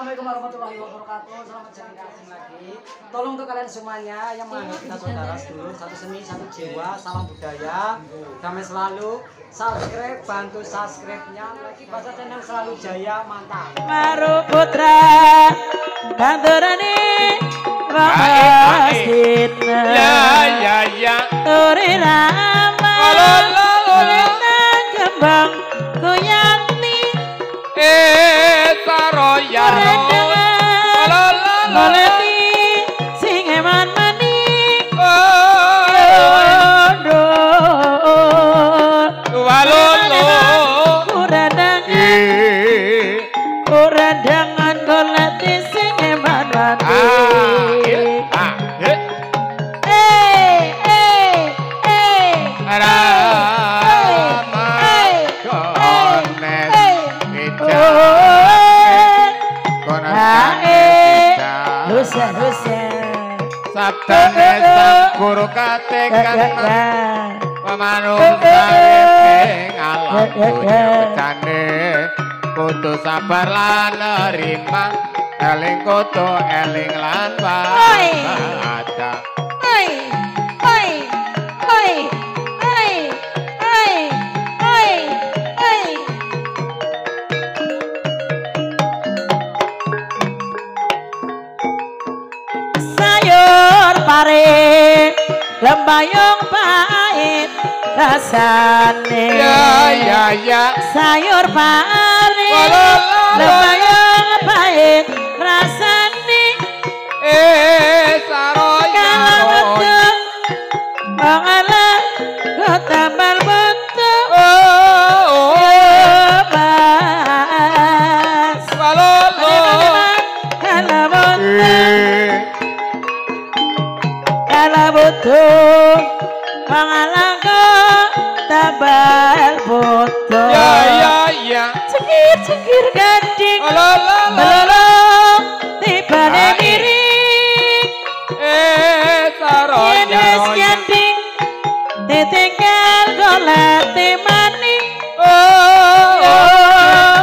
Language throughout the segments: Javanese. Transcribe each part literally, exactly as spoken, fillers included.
Assalamualaikum warahmatullahi wabarakatuh. Selamat siang asing lagi. Tolong untuk kalian semuanya yang menganggap kita saudara sedulur, satu seni, satu jiwa, salam budaya, damai selalu. Subscribe, bantu subscribe-nya. Lagi bahasa channel Selalu Jaya, mantap. Maru Putra, Kantorani, Bapak Ya ya ya. Turi Rama, Kembang Kuyanti, Eh Saroya. Loleti, Singeman Mani, Walolo. Kurandangan, Kurandangan Loleti, Singeman Mani. Ah, eh. Eh, eh, eh, Rama Kones Ija Husen, husen, Sabdane sang guru katekan Pemanung sareping alam dunia becane kudu sabar lan nerima eling kudu eling lan ada oi, oi, oi, oi, oi, oi, oi. Sayur pare, lembayung pahit rasane. ya ya ya Sayur pare, lembayung pahit rasane. eh saroya Kalau betul, mengalah kau tambal betul. oh Mas, walolo kalau betul, eh kalau betul, mengalah kau tambal betul. ya ya ya Cengkir cengkir gading, walolo belum tiba miring. eh saroya Yenes gading, ditinggal golati maning. oh Oh,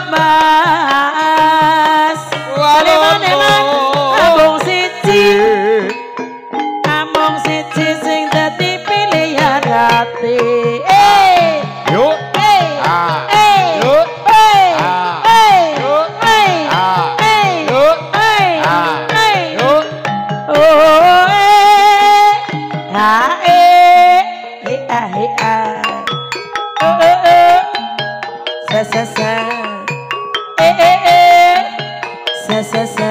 Mas, walolo amung siji, amung siji sing dadi pilihan hati. Eh, yuk eh, ah eh, yuk eh, ah eh, yuk eh, ah eh, yuk eh, ah eh. yuk Oh, eh, ah, eh, eh, ah, eh, ah. Oh, oh, oh, sa, sa, sa. Eh, eh, eh, sa, sa, sa.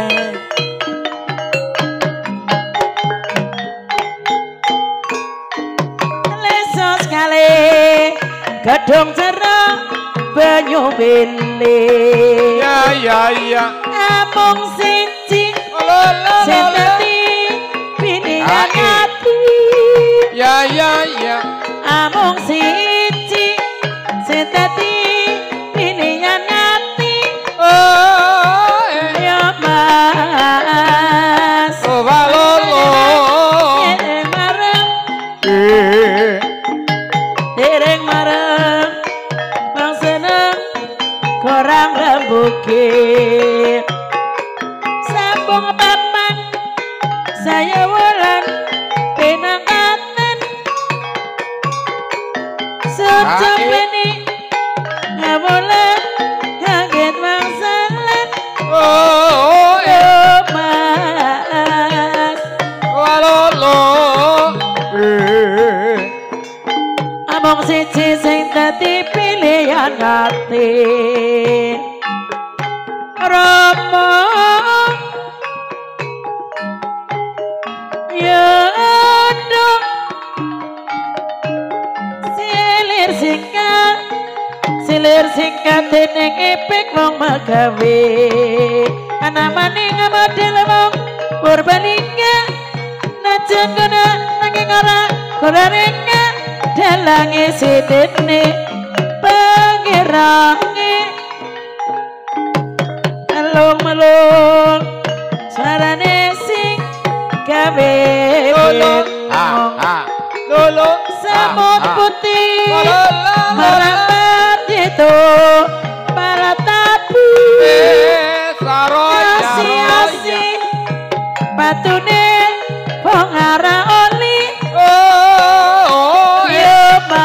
Leso sekali, gedung cerah, banyu beli. ya ya ya Amung siji, walolo sing dadi pilihan Ah, eh. ati. ya ya ya Amung siji, sing dadi pilihan ati. oh eh Ya Mas, oh walolo dereng mareng, eh dereng mareng, bang seneng kurang rembuki. Sambung papan, saya wulan pinangkaten. Sejak Ah, eh. ini ngawulan kaget mangsalan. oh eh Oh Mas, walolo eh amung siji sing dadi pilihan ati. Rama ya dong silir singkat, silir singkat dening ipik wong magawe. Ana maning model wong Purbalingga, najan kono nanging ora gorenga, dalange sidene pengirange. Melung-melung suarane sing gawe lolo bingung. ah ah lolo Semut ah, ah. putih walolo merapat itu para tapi eh saroya batune wong ara oli Oh yo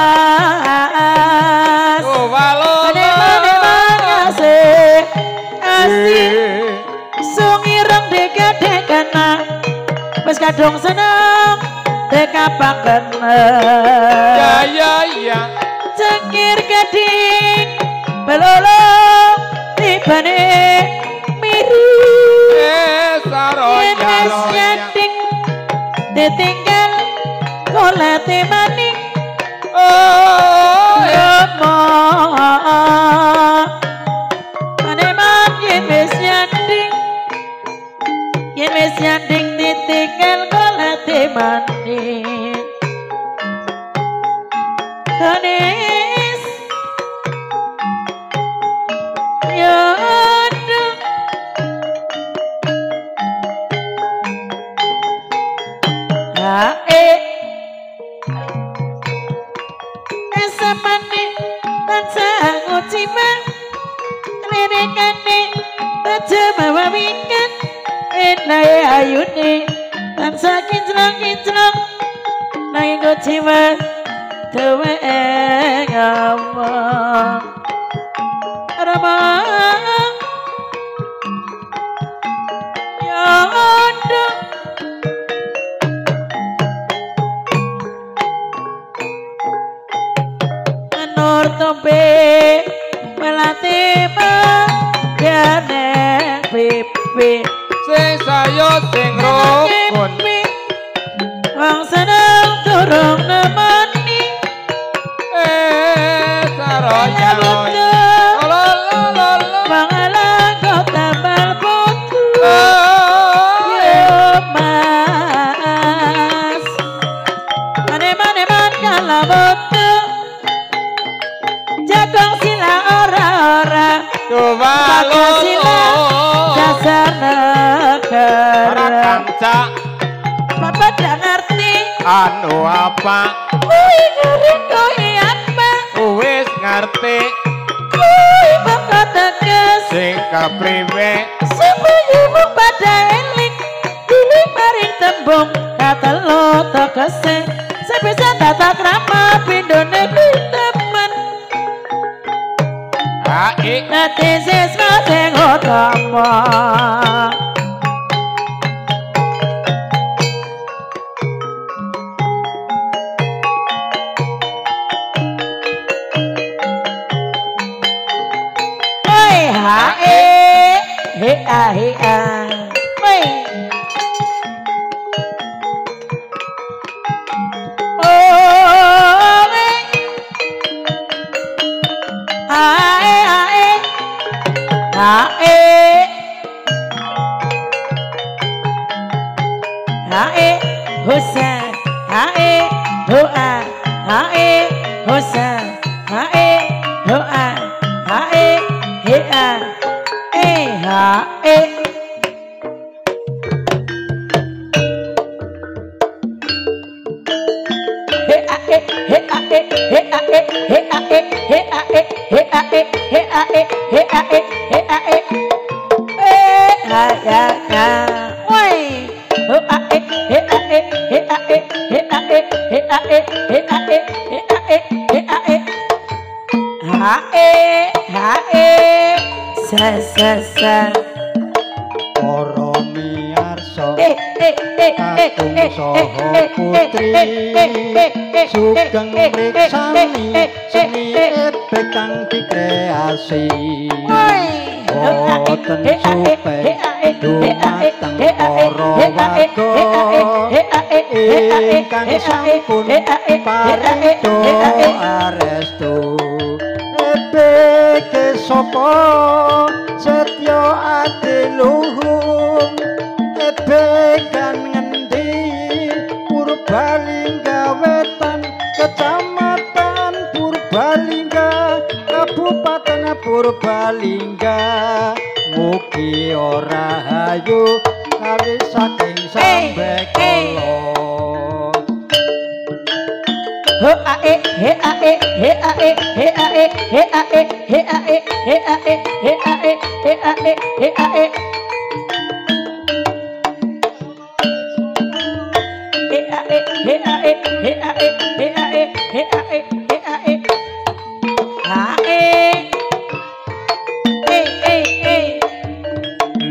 mas Oh walolo mane asih asih sungireng dikadekana wis kadung seneng dekapakena Ya ya ya cengkir gading melolo tibane miru Eh saroya Yenes roya yating ditinggal kolete maning Oh ya ma mane man yenes yating yenes yating ditinggal kolete maning kanis ya aduh hae esamane tansah ngucima lirekane aja bawa wikan enae ayune tansah kinclong-kinclong nanging ngucima dewe ngawang ramang ya aduh menur tombe melati yane pipi Sing sayo sing rukun wong seneng durung nemani Eh saroya roya Lololololo mangalang kota balbutu Oh yo mas mane mane man kala botu jagong sila ora-ora Yo walolo dasar Para negara kanca Bapak dak ngerti anu apa kui ngeri kui apa wis ngerti kui bapak tegas sing kapriwe semuanya pada eling dili maring tembung kata lo tegese sebisa tata krama pindone kuwi temen Hai nanti siswa sing utama Oi hae he a he a oi oh me hae hae hae hae hosa hae hoa hae hosa hae hoa hae he a e hae he a e he a e he a e he a e he a e he a e he a e he a e he a e eh ha ya ya oi ho a e he a e he a e he a e he a e he a e he a e he a e ha e ha e sa sa sa para miyarsa eh eh eh eh kakung saha putri sugeng mriksani seni epe kang dikreasi boten supe dumateng para warga ingkang sampun parinto arestu epe ke sapa setya ati luhung epe kan ngendi Purbalingga Wetan Kecamatan Purbalingga Kabupaten Purbalingga mugi ora hayu kali saking sambe kala ho a e he a e he a e he a e he a e he a e he a e he a e he a e he a e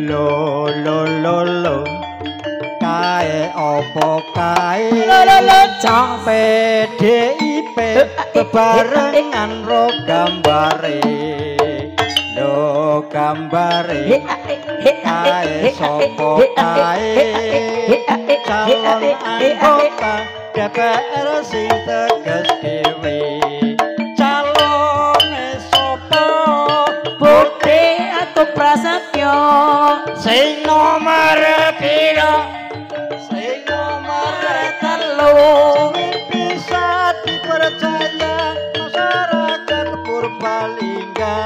lo lo lo lo kae opo kae lo lo lo cok P D I P bebarengan ro gambare lo gambare kae sopo kae calon anggota D P R sing tegas dhewe calon sopo Bukti atau prasetyo sing nomor piro sing nomor telu sing bisa dipercaya masyarakat Purbalingga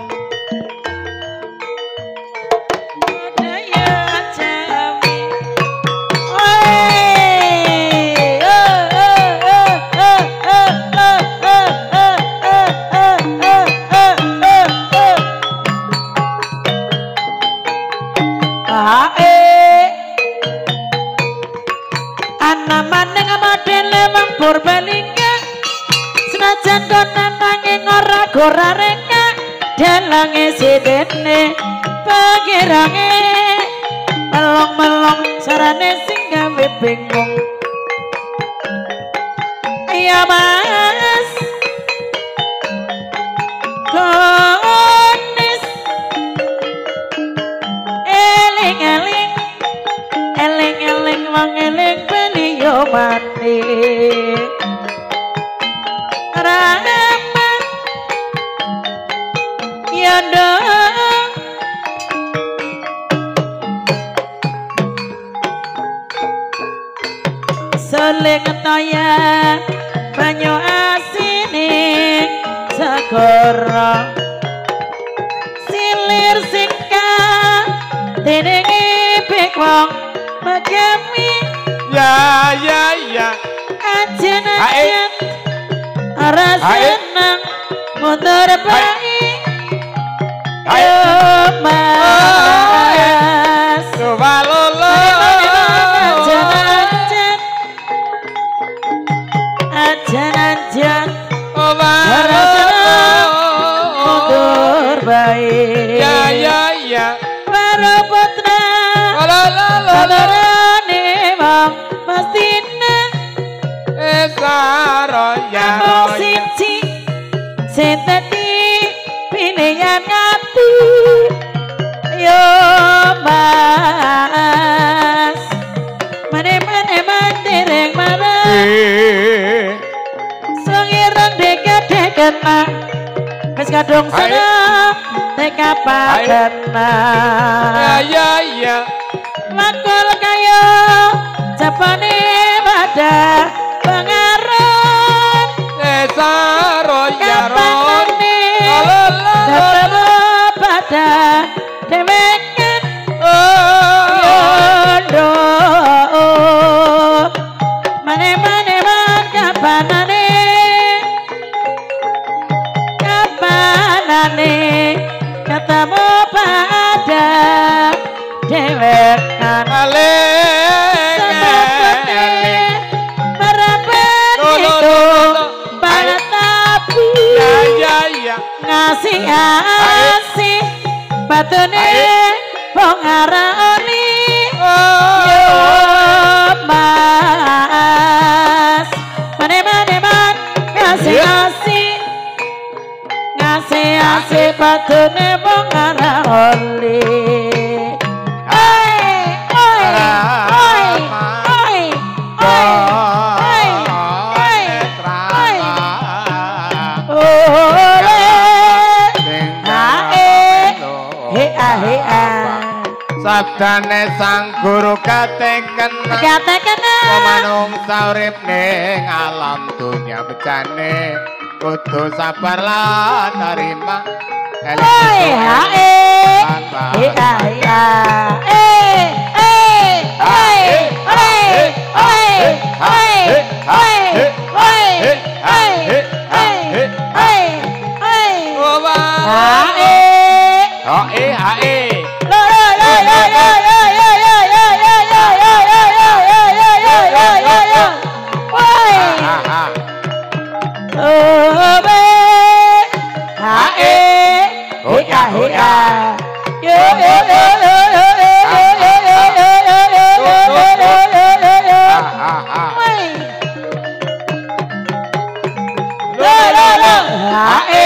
Daya Jami Oi oh oh oh oh oh oh oh oh oh Ae ana maneng maden lewang Purbalingga senajan kono nanging ora gorareka dalange sidene pengirange melong-melong sarane sing gawe bingung iya mas konis eling-eling eling-eling wong eling beliau mati ramen ya dong seling toya banyu asine segara silir singka denenge wong megami Ya ya ya. ajen Ae. ajen ora Ae. seneng mundur baik Ae. yo mas Coba lolo. ajen ajen ajen ajen Coba ora seneng mundur baik Ya ya ya. para putra Lolo lolo. sabarane wong mestine Esaro ya. Among siji sing dadi pilihan ati yo mas mane-mane mandireng mana sengireng deket-deket mah wis kadung seneng teka padana Ya ya ya. Makul kaya japane wadah pengaruh Esaro ya ron. kapane Lolo ketemu pada dewekan Oh. yondo mane-mane man kapanane kapanane ketemu pada dewekan Sebabane merapet Lo, lo, itu lo, lo. pada tapi Ya ya ya. ngasih asih batune pengarani yo mas mane mane man ngasih asih ngasih asih batune pengarani oi oi oi oi oi oi oi oi ole Sabdane sang guru kateken katakan manung saurip ning alam dunya becane kudu sabar lan nerima oi hae he ai a eh eh oi oi oi oi oi oi oi oi oi oi Oba hae oh eh hae lo lo lo lo lo lo lo lo lo lo lo lo lo lo lo lo lo oi ha ha Obe hae he a he a yo yo yo yo yo hae